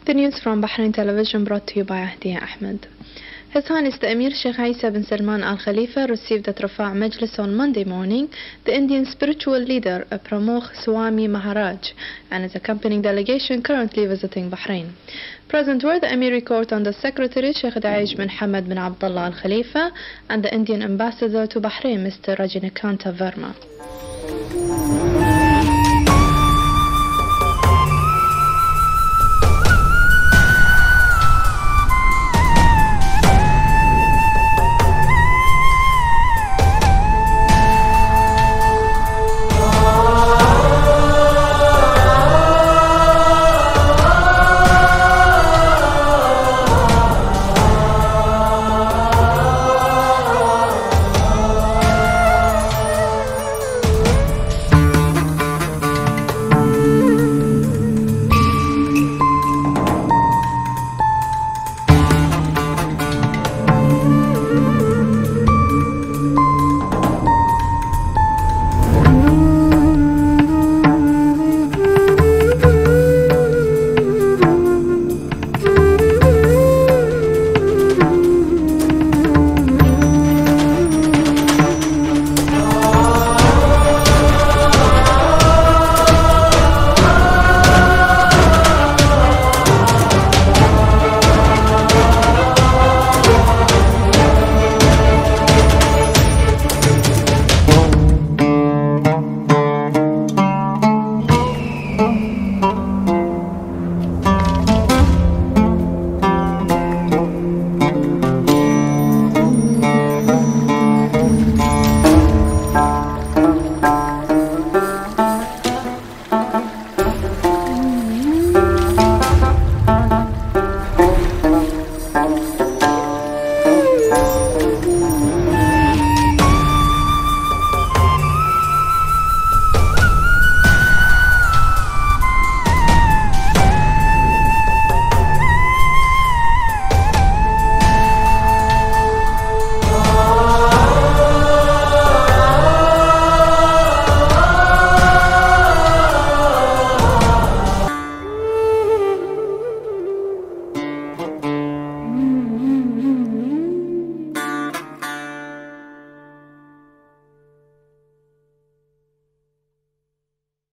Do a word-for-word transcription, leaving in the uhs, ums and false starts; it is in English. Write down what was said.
The news from Bahrain television brought to you by Ahdiya Ahmed. His Highness the Emir Sheikh bin Salman Al Khalifa received at Rafa' Majlis on Monday morning the Indian spiritual leader Pramukh Swami Maharaj and his accompanying delegation currently visiting Bahrain. Present were the Emiri Court Under Secretary Sheikh Daij bin Hamad bin Abdullah Al Khalifa and the Indian ambassador to Bahrain Mister Rajinikanth Verma.